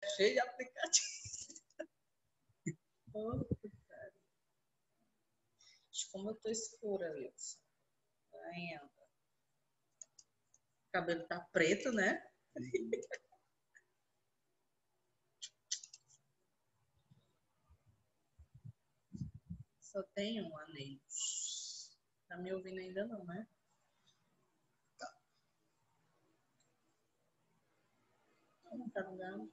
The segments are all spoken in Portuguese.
cheio de aplicativo. Oh, como eu tô escura, Wilson. Ainda. O cabelo tá preto, né? Só tem um anel. Tá me ouvindo ainda não, né? Não tá dando.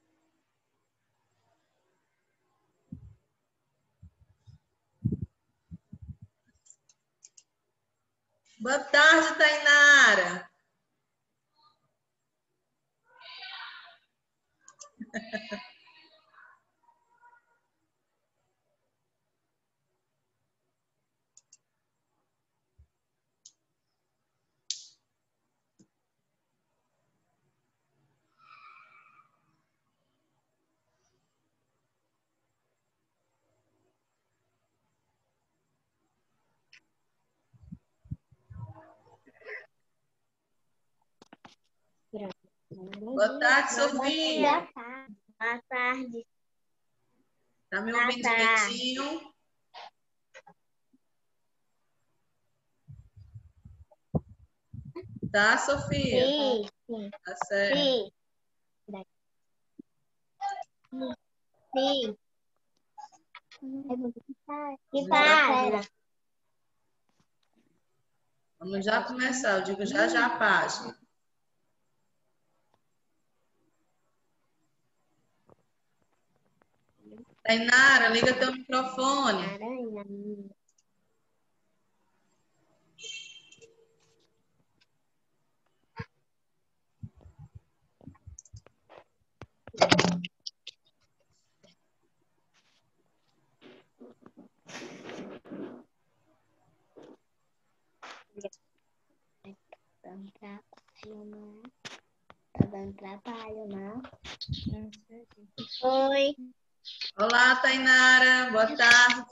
Boa tarde, Tainara. Boa tarde, Sofia. Boa tarde. Tá me ouvindo direitinho? Tá, Sofia? Sim, sim. Tá certo. Sim. Sim. Que página? Vamos já começar. Eu digo já já a página. Tainara, liga teu microfone. Aranha. Tá dando trabalho, não? Oi. Olá, Tainara. Boa tarde.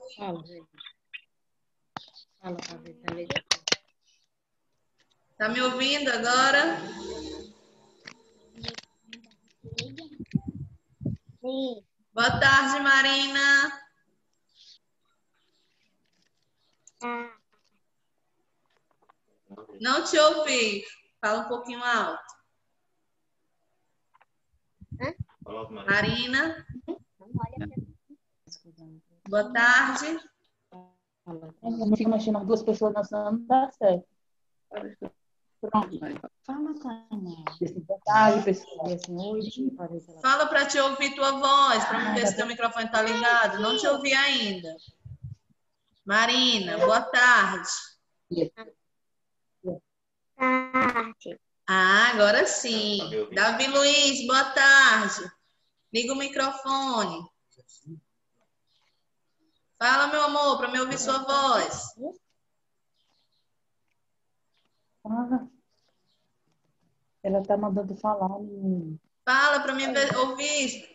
Tá me ouvindo agora? Sim. Boa tarde, Marina. Ah. Não te ouvi. Fala um pouquinho alto. Hã? Marina. Boa tarde. Não fica mexendo duas pessoas na sala, não dá certo. Pronto. Fala, Tânia. Boa tarde, pessoal. Fala para te ouvir tua voz, para me ver se teu microfone tá ligado. Não te ouvi ainda. Marina, boa tarde. Tarde. Ah, agora sim. Davi Luiz, boa tarde. Liga o microfone. Fala, meu amor, para me ouvir sua voz. Ela tá mandando falar. Fala para me ouvir.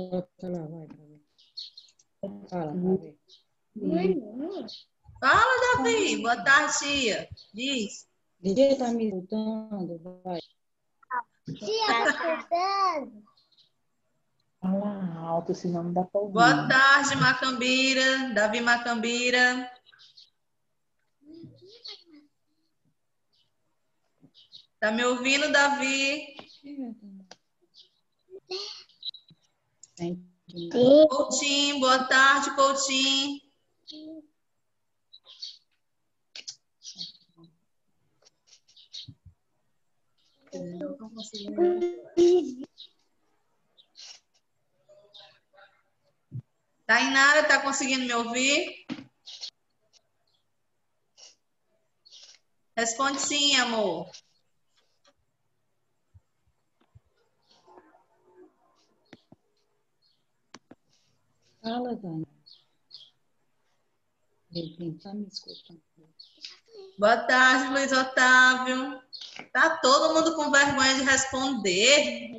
Fala, Davi. Boa tarde, tia. Diz. Ninguém tá me escutando, vai. Tia, tá escutando? Fala alto, senão não dá pra ouvir. Boa tarde, Macambira. Davi Macambira. Tá me ouvindo, Davi? Sim. Coutinho, boa tarde, Coutinho. Não estão conseguindo. Tainara, tá conseguindo me ouvir? Responde sim, amor. Fala, Dani. Ele tá me escutando. Boa tarde, Luiz Otávio. Tá todo mundo com vergonha de responder.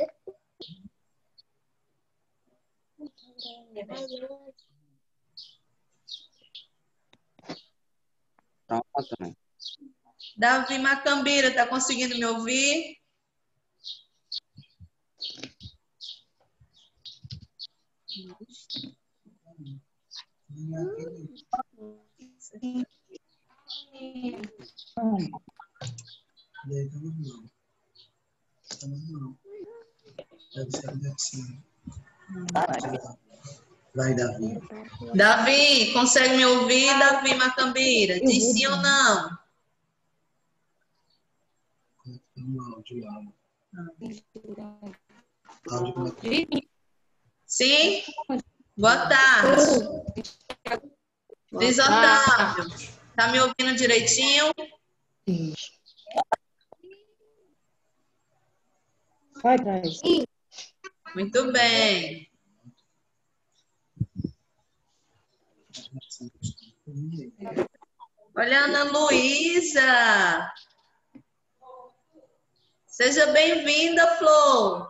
Davi Macambira, tá conseguindo me ouvir? Vai, Davi. Davi, consegue me ouvir? Davi Macambira, diz sim ou não? Sim? Boa tarde. Luiz Otávio, tá me ouvindo direitinho? Vai atrás. Muito bem. Olha, Ana Luísa. Seja bem-vinda, Flor.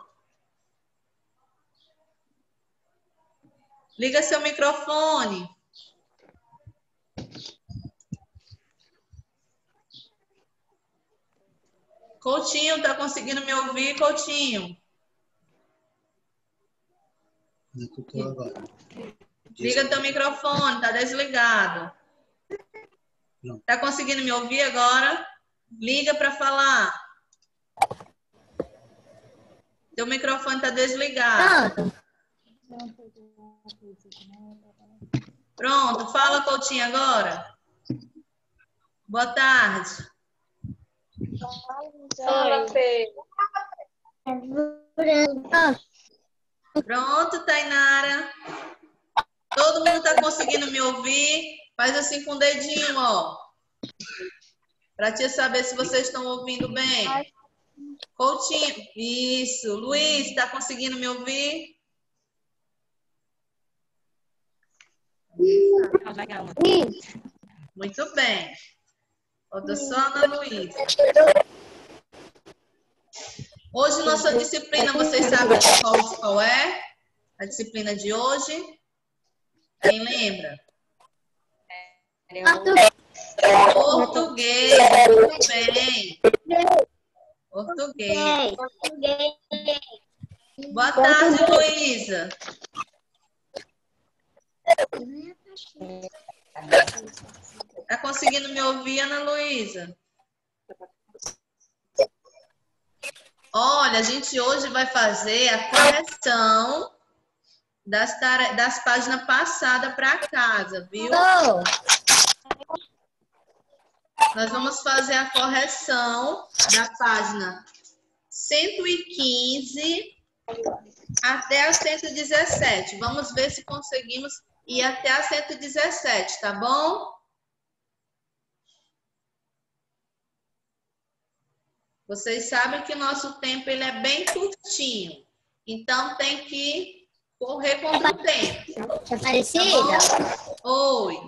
Liga seu microfone. Coutinho, tá conseguindo me ouvir, Coutinho? Liga teu microfone, tá desligado. Tá conseguindo me ouvir agora? Liga para falar. Teu microfone tá desligado. Pronto, fala, Coutinho, agora. Boa tarde. Fala, Fê. Pronto, Tainara. Todo mundo tá conseguindo me ouvir? Faz assim com o dedinho, ó. Para te saber se vocês estão ouvindo bem. Coutinho. Isso. Luiz, tá conseguindo me ouvir? Muito bem. Falta só Ana Luísa. Hoje, nossa disciplina, vocês sabem qual é? A disciplina de hoje? Quem lembra? Português. Muito bem. Português. Boa tarde, Luísa. Tá conseguindo me ouvir, Ana Luísa? Olha, a gente hoje vai fazer a correção das páginas passadas para casa, viu? Nós vamos fazer a correção da página 115 até a 117. Vamos ver se conseguimos ir até a 117, tá bom? Vocês sabem que nosso tempo ele é bem curtinho. Então, tem que correr contra o tempo. Aparecida? Tá bom? Oi.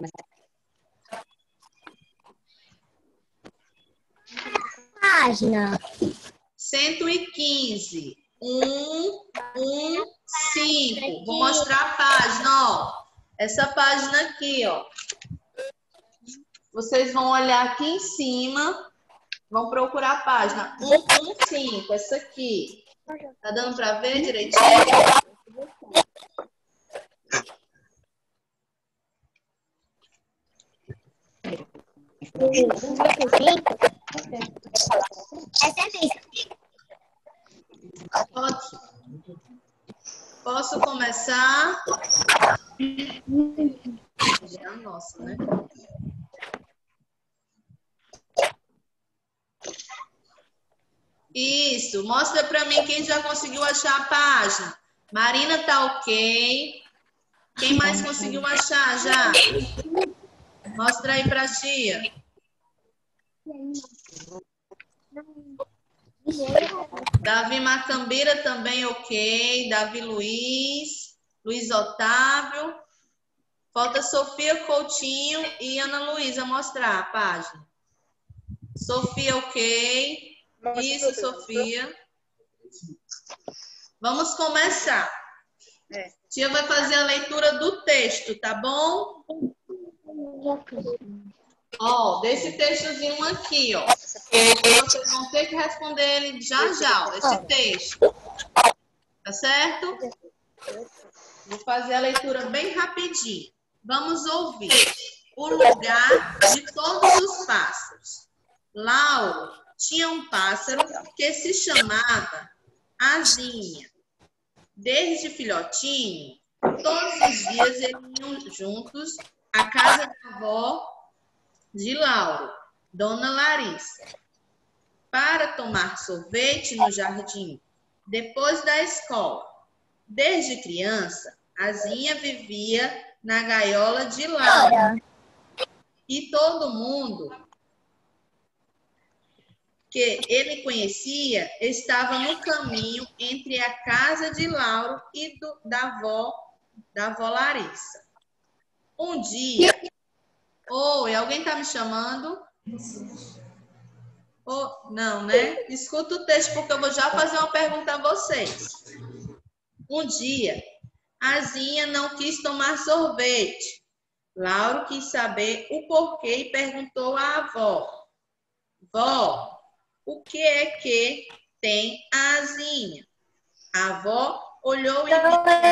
Página. 115. 115. Vou mostrar a página, ó. Essa página aqui, ó. Vocês vão olhar aqui em cima. Vão procurar a página 115, essa aqui. Tá dando para ver direitinho? Posso começar? É a nossa, né? Isso, mostra para mim quem já conseguiu achar a página. Marina tá ok. Quem mais conseguiu achar já? Mostra aí pra tia. Davi Macambira também ok. Davi Luiz. Luiz Otávio. Falta Sofia Coutinho e Ana Luísa mostrar a página. Sofia ok. Isso, Sofia. Vamos começar. Tia vai fazer a leitura do texto, tá bom? Ó, desse textozinho aqui, ó. Vocês vão ter que responder ele já, ó, esse texto. Tá certo? Vou fazer a leitura bem rapidinho. Vamos ouvir. O lugar de todos os pássaros. Lauro tinha um pássaro que se chamava Asinha. Desde filhotinho, todos os dias eles iam juntos à casa da avó de Lauro, Dona Larissa, para tomar sorvete no jardim, depois da escola. Desde criança, Asinha vivia na gaiola de Lauro. E todo mundo que ele conhecia estava no caminho entre a casa de Lauro e da avó Larissa. Um dia... Oi, alguém está me chamando? Oh, não, né? Escuta o texto, porque eu vou já fazer uma pergunta a vocês. Um dia, Asinha não quis tomar sorvete. Lauro quis saber o porquê e perguntou à avó. Vó, o que é que tem a Asinha? A avó olhou e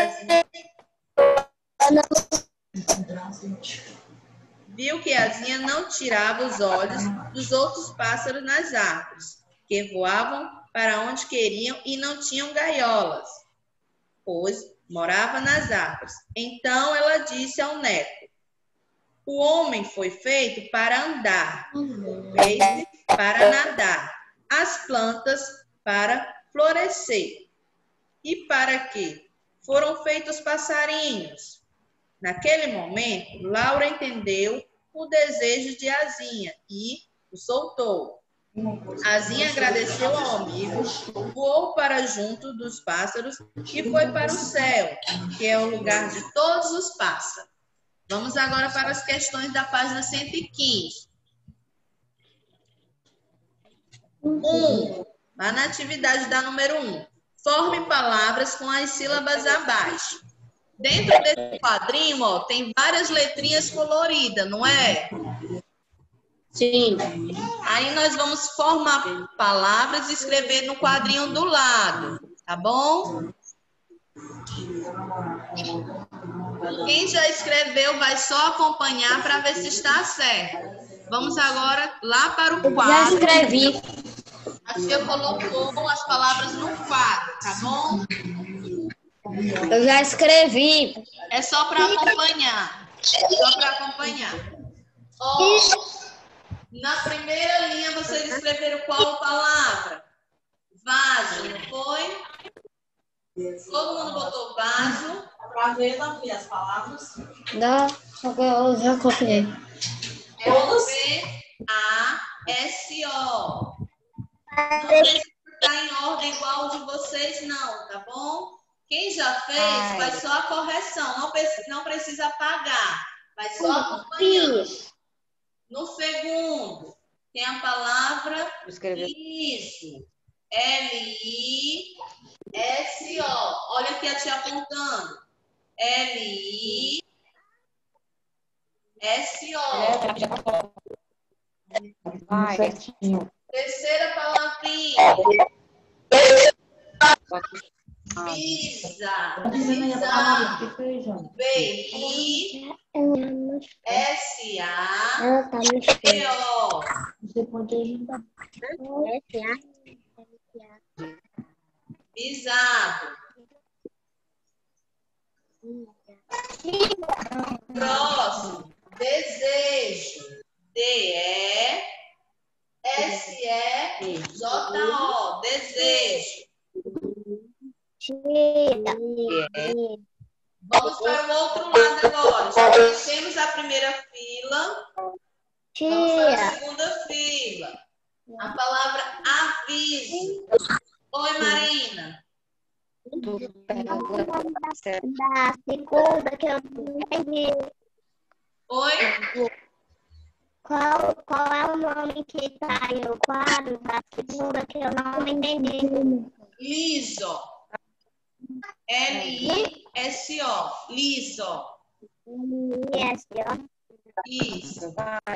viu que a Asinha não tirava os olhos dos outros pássaros nas árvores, que voavam para onde queriam e não tinham gaiolas, pois morava nas árvores. Então ela disse ao neto: o homem foi feito para andar, o peixe para nadar, as plantas para florescer. E para quê foram feitos passarinhos? Naquele momento, Laura entendeu o desejo de Asinha e o soltou. Asinha agradeceu ao amigo, voou para junto dos pássaros e foi para o céu, que é o lugar de todos os pássaros. Vamos agora para as questões da página 115. 1. Lá na atividade da número 1. Forme palavras com as sílabas abaixo. Dentro desse quadrinho, ó, tem várias letrinhas coloridas, não é? Sim. Aí nós vamos formar palavras e escrever no quadrinho do lado, tá bom? Quem já escreveu vai só acompanhar para ver se está certo. Vamos agora lá para o quadro. Já escrevi. A tia colocou as palavras no quadro, tá bom? Eu já escrevi. É só para acompanhar. Só para acompanhar. Ó, na primeira linha vocês escreveram qual palavra? Vaso, não foi? Todo mundo botou vaso. Para ver também as palavras. Não, só que eu já copiei. É o V-A-S-O. Não precisa estar em ordem igual de vocês, não, tá bom? Quem já fez, faz só a correção. Não precisa apagar. Vai só acompanhando. No segundo, tem a palavra liso. L-I-S-O. Olha aqui a tia apontando. L-I-S-O. Terceira palavrinha. Pisa. B-I-S-A-C-O. Você pode ajudar. Pisado. Próximo. Desejo. D-E-S-E-J-O. Desejo. Vamos para o outro lado agora. Já conhecemos a primeira fila. Vamos para a segunda fila. A palavra aviso. Oi, Marina. Da segunda que eu não entendi. Oi? Qual é o nome que está aí no quadro da segunda que eu não entendi? Liso. L-I-S-O. Liso. L-I-S-O. Isso.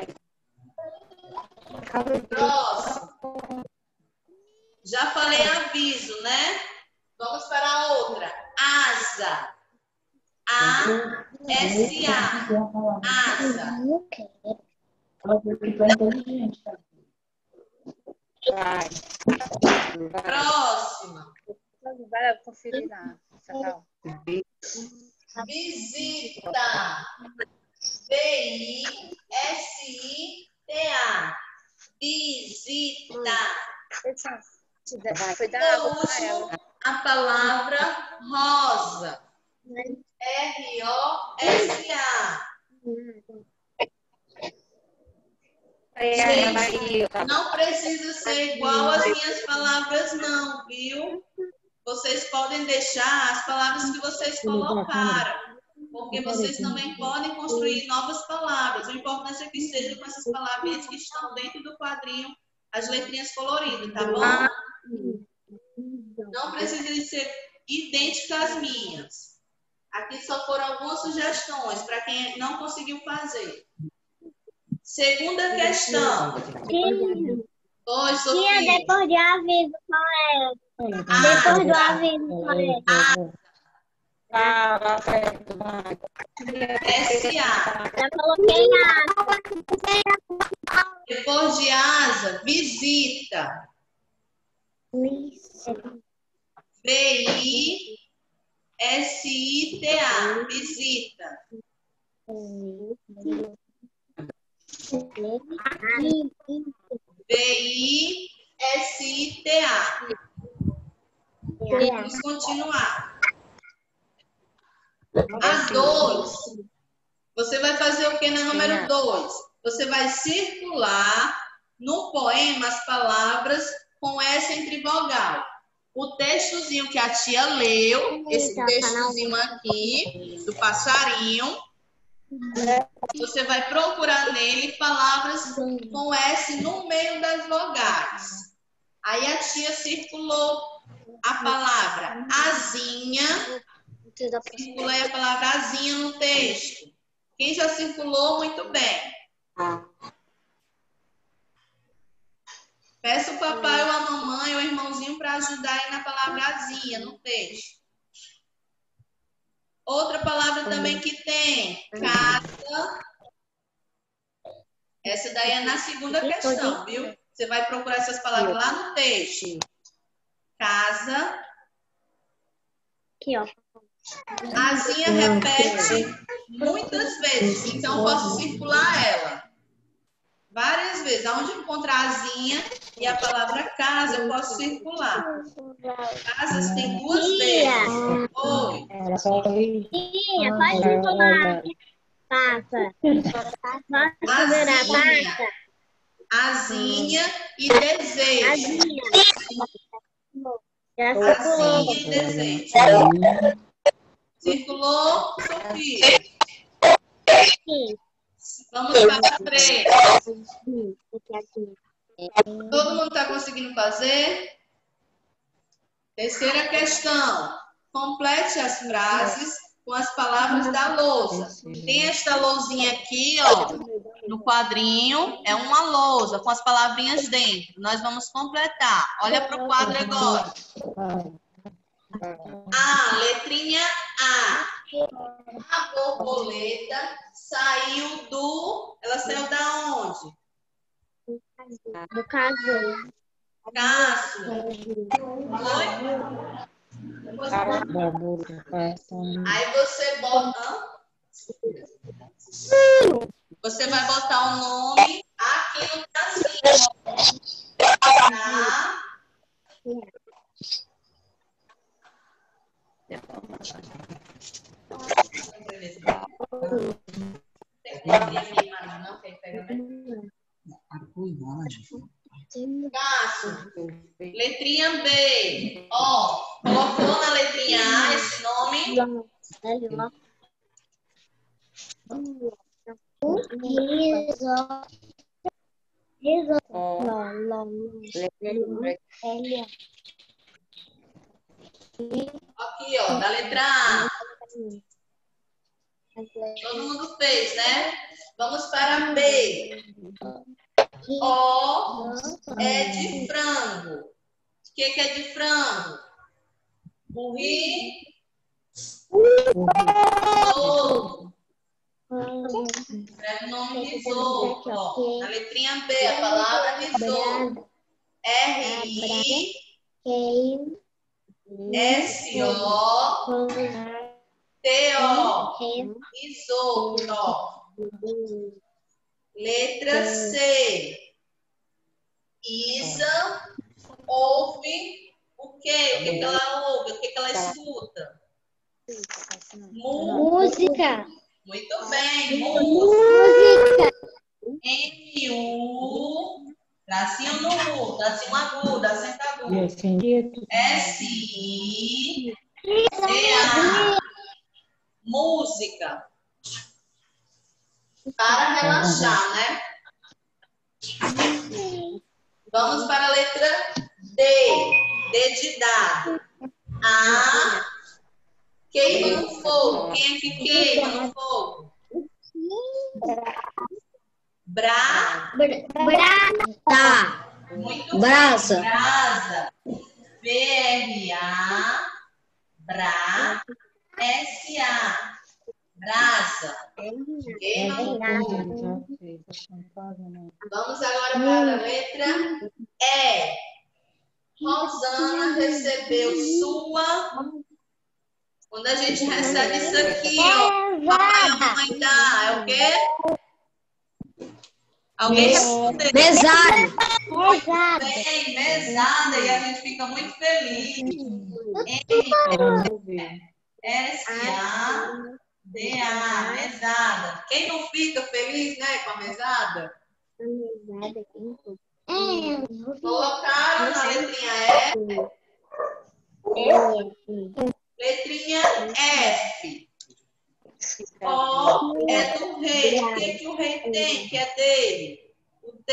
Próximo. Já falei aviso, né? Vamos para a outra. Asa. asa. A-S-A. Asa. Ela foi inteligente, tá? Próxima. Vai conferir lá. Visita. V-I-S-I-T-A. Visita. Foi dar Por água para ela. último, a palavra rosa. R-O-S-A. Gente, não precisa ser igual às minhas palavras, não, viu? Vocês podem deixar as palavras que vocês colocaram, porque vocês também podem construir novas palavras. O importante é que seja com essas palavrinhas que estão dentro do quadrinho, as letrinhas coloridas, tá bom? Não precisa de ser idêntica às minhas. Aqui só foram algumas sugestões para quem não conseguiu fazer. Segunda questão. Oi, Sofia. Tia, depois de aviso, qual é? Depois do aviso, qual é? S-A. Já coloquei a... Depois de asa, visita. V-I-S-I-T-A. Visita. V-I-S-I-T-A. Vamos continuar. A 2. Você vai fazer o que na número 2? Você vai circular no poema as palavras com S entre vogal. O textozinho que a tia leu, esse textozinho aqui, do passarinho, você vai procurar nele palavras com S no meio das vogais. Aí a tia circulou a palavra asinha. Circulei a palavra asinha no texto. Quem já circulou, muito bem. Peça o papai ou a mamãe ou o irmãozinho para ajudar aí na palavra asinha no texto. Outra palavra também que tem, casa. Essa daí é na segunda questão, viu? Você vai procurar essas palavras lá no texto. Casa. Aqui, ó. Asinha repete muitas vezes, então posso circular ela várias vezes. Aonde encontrar asinha e a palavra casa, eu posso circular. Casas tem 2 vezes. Oi. Tia, pode circular. Passa. Asinha. Asinha e desejo. Asinha. Já circulou. Asinha e desejo. Circulou, Sofia? Sim. Vamos para a 3. Todo mundo está conseguindo fazer? Terceira questão. Complete as frases com as palavras da lousa. Tem esta lousinha aqui, ó, no quadrinho. É uma lousa com as palavrinhas dentro. Nós vamos completar. Olha para o quadro agora. A, letrinha A. A borboleta saiu do... Ela saiu da onde? Do caso. Caso. Oi? Aí você bota... Você vai botar o nome aqui no casinho. Tá? Cássio, letrinha B. Ó, colocou na letrinha A esse nome. Aqui, ó, da letra A. Todo mundo fez, né? Vamos para B. O é de frango. O que é de frango? Burri. Besouro. Escreve o nome besouro. Ó, na letrinha B, a palavra besouro. R-I-S-O-T-O. Besouro. Letra C. Isa ouve o quê? O que que ela ouve? O que que ela escuta? Música. Muito bem. Música. M-U. Tracinho no U. Tracinho agudo. Acento agudo. S-I-C-A. Música. Para relaxar, né? Vamos para a letra D. D de dado. A. Queima no fogo. Quem é que queima no fogo? Tá. Muito Brasa. bem. Brasa. B-R-A. S-A. Brasa. Queima no fogo. Vamos agora para a letra E. Rosana recebeu sua. Quando a gente recebe isso aqui, ó, papai e a mamãe dá, é o quê? Alguém respondeu? Mesada. Bem, mesada, e a gente fica muito feliz. S-A-D-A, mesada. Quem não fica feliz, né, com a mesada? Colocaram na letrinha E. Letrinha F. O é do rei. O que o rei tem, que é dele? O T.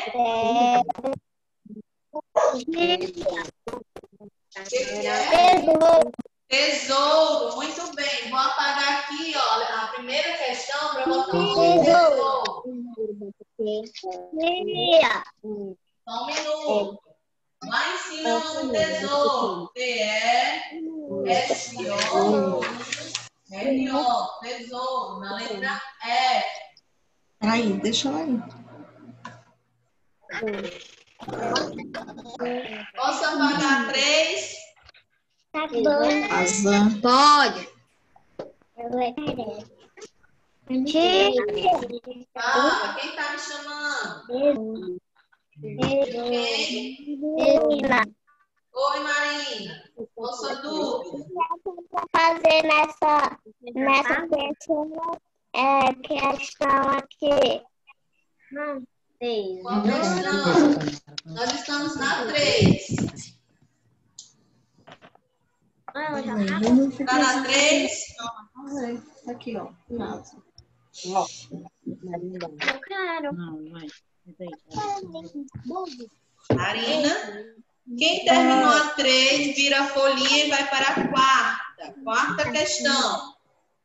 O que é? Tesouro. Muito bem. Vou apagar aqui, ó, a primeira questão para botar o nome tesouro. Só um minuto. Lá em cima é o nome tesouro. T-E-S-O-R-O. Tesouro. Na letra F. Aí, deixa eu aí. Posso apagar 3? Pode. Ah, quem tá me chamando? Quem? Oi, Marina. Qual sua dúvida? Fazer nessa questão aqui. Qual questão? Nós estamos na 3. Tá na 3? Aqui, ó. Eu quero. Marina. Quem terminou a 3, vira a folhinha e vai para a quarta. Quarta questão.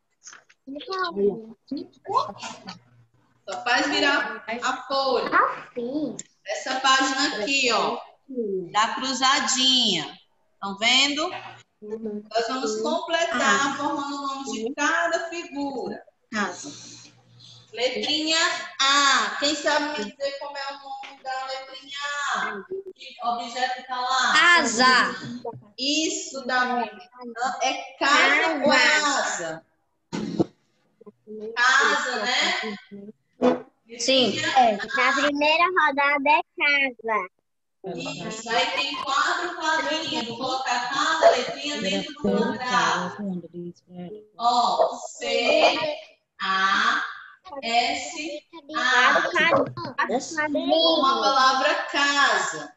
Só faz virar a folha. Essa página aqui, ó. Da cruzadinha. Estão vendo? Nós vamos completar formando o nome de cada figura. Letrinha A. Quem sabe me dizer como é o nome da letrinha A? Que objeto que está lá? Casa. Isso, Davi. É casa ou asa? Casa, né? Sim. Na primeira rodada é casa. Isso. Aí tem 4 quadrinhos. Vou colocar cada letrinha dentro do quadrado. Ó, C-A-S-A. Com a palavra casa.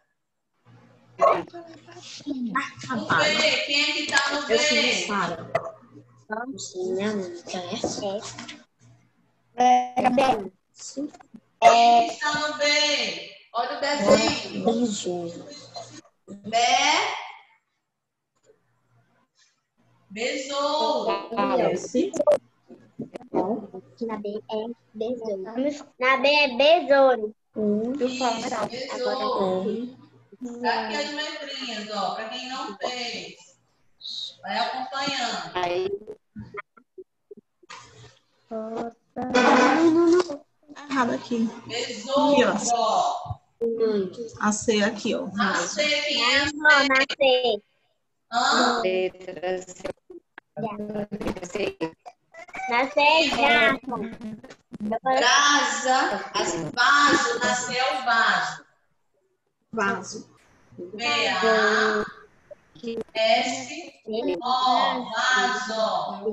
O B. Quem é que está no B? Quem está no B? Olha o desenho. Besouro. Na B é besouro. Na B é besouro. Besouro. Tá aqui as letrinhas, ó. Para quem não fez. Vai acompanhando. Errado aqui. Besouro. A C aqui, ó. A C, quem é a C? Nascer. Hã? Letra C. Nascer já. Brasa. Vaso. Nasceu o vaso. Vaso. V-A-S-O. Vaso.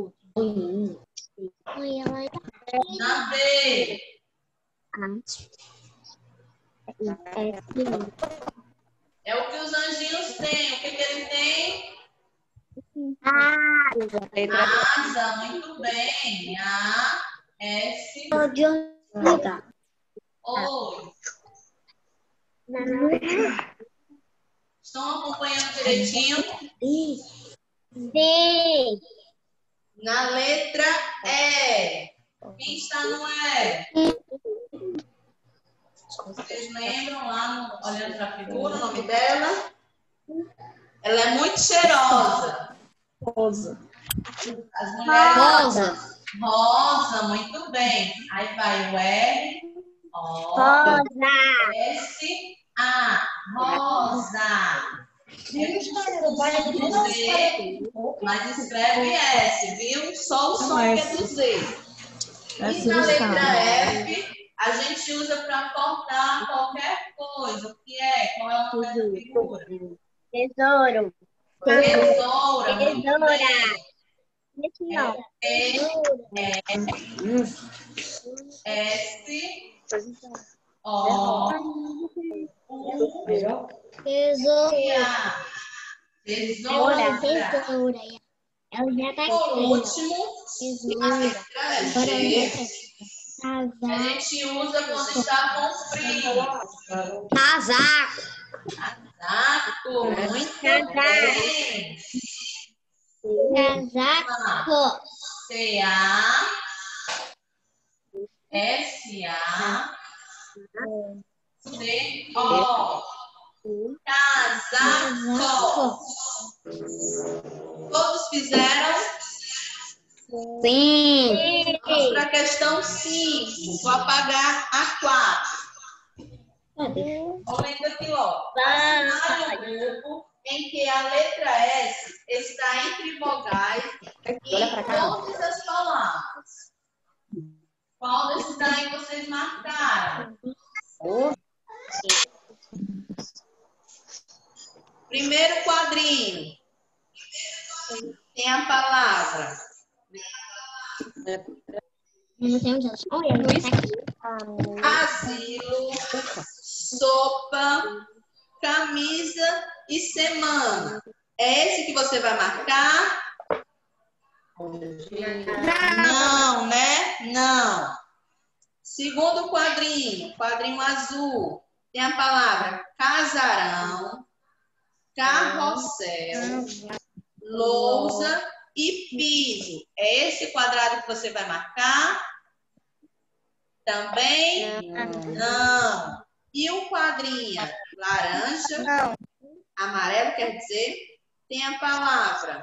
Na B. É o que os anjinhos têm. O que ele tem? Letra Asa. Muito bem. A-S. Oi. Estão acompanhando direitinho? Sim. Na letra E. Quem está no E? Vocês lembram lá, olhando para a figura, o nome dela? Ela é muito cheirosa. Rosa. As mulheres... Rosa. Rosa, muito bem. Aí vai o R, O, Rosa. S, A. Rosa. É com Z, mas escreve S, viu? Só o som que é do Z. E na letra F, a gente usa para cortar qualquer coisa. O que é? Qual é o nome da figura? Tesouro. Tesoura. Muito Tesoura. bem. Esse não. S-O-U-R-A. Tesoura. Tesoura. Tesoura. Ela já tá Por aqui. último, a letra G. A Casaco. gente usa quando está com frio. Casaco. Casaco. Muito bem. Casaco. C-A-S-A-C-O. Casaco. Todos fizeram? Sim. Vamos para a questão 5. Vou apagar a 4. Olha aqui, ó. Assinale o grupo em que a letra S está entre vogais em todas as palavras. Qual desses daí vocês marcaram? Primeiro quadrinho. Tem a palavra. Asilo, sopa, camisa e semana. É esse que você vai marcar? Não, né? Não. Segundo quadrinho azul, tem a palavra casarão, carrossel, lousa e piso. É esse quadrado que você vai marcar? Também? Não. E o quadrinho laranja, amarelo quer dizer, tem a palavra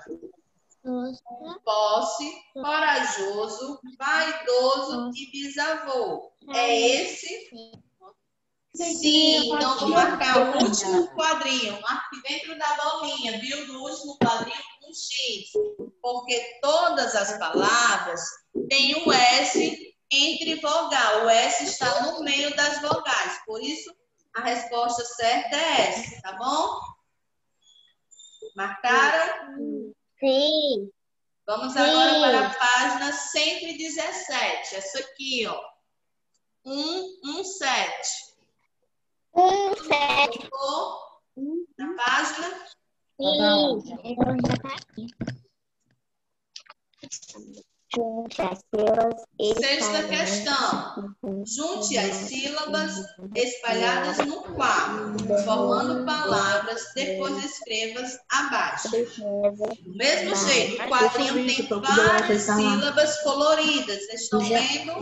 posse, corajoso, vaidoso e bisavô. É esse? Sim, então vou marcar o último quadrinho. Marque dentro da bolinha, viu? Do último quadrinho com X. Porque todas as palavras têm o S entre vogal. O S está no meio das vogais. Por isso, a resposta certa é S, tá bom? Marcaram? Sim. Vamos agora para a página 117. Essa aqui, ó. 117. 7. Na página? Sim. Ela já tá aqui. Sexta questão. Junte as sílabas espalhadas no quadro, formando palavras, depois escreva abaixo. Do mesmo jeito, o quadrinho tem várias sílabas coloridas. Vocês estão vendo?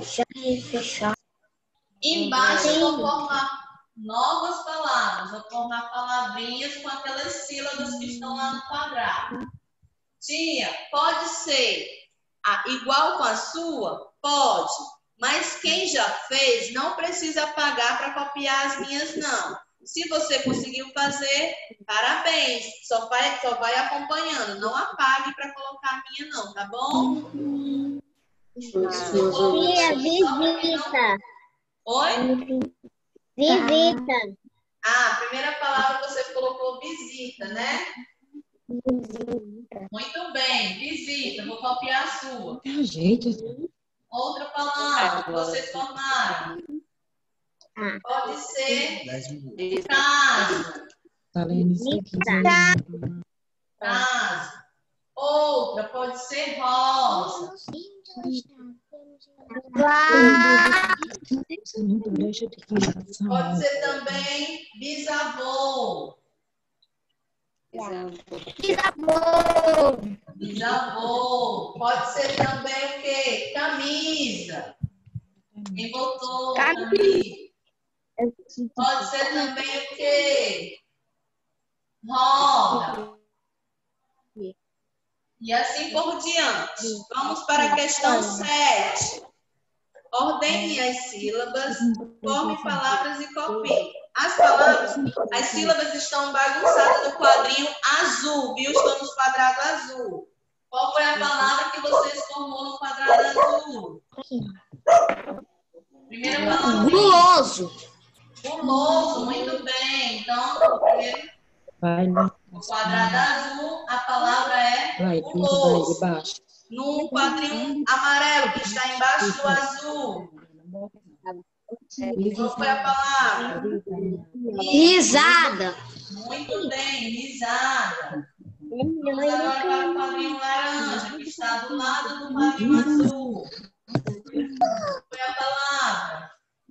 Embaixo eu vou formar novas palavras. Vou formar palavrinhas com aquelas sílabas que estão lá no quadrado. Tia, pode ser igual com a sua? Pode. Mas quem já fez não precisa pagar para copiar as minhas, não. Se você conseguiu fazer, parabéns. Só vai acompanhando. Não apague para colocar a minha, não, tá bom? Tia, visita. Oi? Visita. A primeira palavra você colocou visita, né? Muito bem, visita. Vou copiar a sua. Outra palavra que vocês formaram. Pode ser caso. Caso. Outra pode ser rosa. Pode ser também bisavô. Bisavô. Pode ser também o quê? Camisa. Quem botou camisa? Pode ser também o quê? Roda. E assim por diante. Vamos para a questão 7. Ordene as sílabas, forme palavras e copie. As sílabas estão bagunçadas no quadrinho azul, viu? Estão no quadrado azul. Qual foi a palavra que vocês formou no quadrado azul? Primeira palavra. Guloso. Guloso, muito bem. Então, primeiro, no quadrado azul, a palavra é guloso. No quadrinho amarelo, que está embaixo do azul, qual foi a palavra? Risada. Muito bem, risada. Vamos agora para o quadrinho laranja, que está do lado do quadrinho azul. Qual foi a palavra?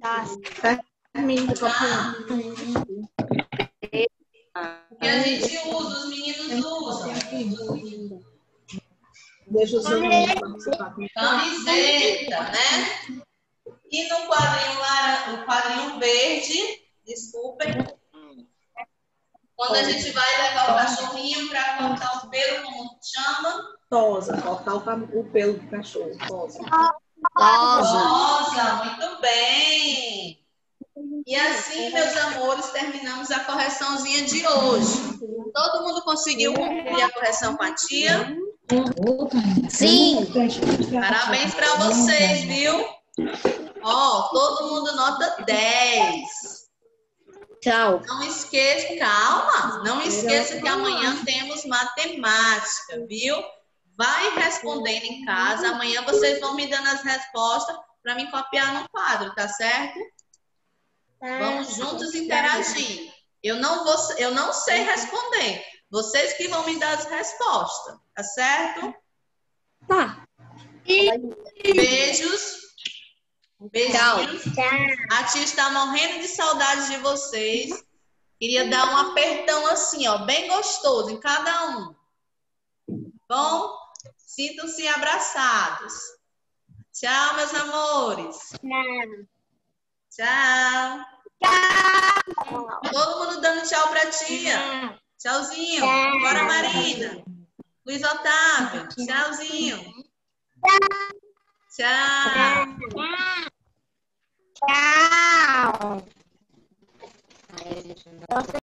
O que a gente usa, os meninos usam. Deixa os meninos participar. Camiseta, né? E no quadrinho quadrinho verde, desculpem, quando a gente vai levar o cachorrinho para cortar o pelo, como chama? Tosa, cortar o pelo do cachorro. Tosa. Rosa, muito bem. E assim, meus amores, terminamos a correçãozinha de hoje. Todo mundo conseguiu cumprir a correção com a tia? Sim. Parabéns para vocês, viu? Ó, todo mundo nota 10. Tchau. Não esqueça, calma, não esqueça que amanhã temos matemática, viu? Vai respondendo em casa, amanhã vocês vão me dando as respostas para me copiar no quadro, tá certo? Vamos juntos interagir. Eu não sei responder. Vocês que vão me dar as respostas, tá certo? Tá. Beijos. Beijinhos. A tia está morrendo de saudade de vocês. Queria dar um apertão assim, ó, bem gostoso em cada um. Bom? Sintam-se abraçados. Tchau, meus amores. Tchau. Todo mundo dando tchau pra tia. Tchauzinho. Bora, Marina. Luiz Otávio. Tchauzinho. Tchau. Tchau.